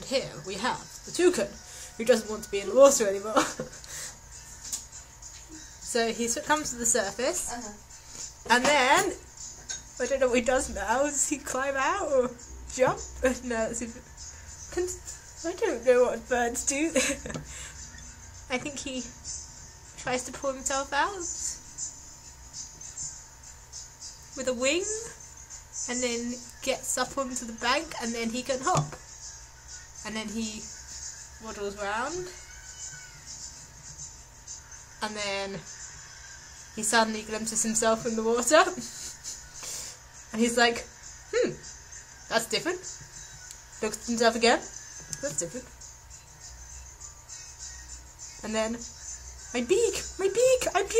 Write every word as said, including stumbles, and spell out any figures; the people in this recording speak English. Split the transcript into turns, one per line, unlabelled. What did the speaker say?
here we have the toucan, who doesn't want to be in the water anymore. So he comes to the surface, uh-huh. and then, I don't know what he does now. Does he climb out or jump? No, that's even, I don't know what birds do. I think he tries to pull himself out with a wing, and then gets up onto the bank, and then he can hop. And then he waddles around, and then he suddenly glimpses himself in the water, and he's like, hmm, that's different. Looks at himself again, that's different. And then, my beak, my beak, I'm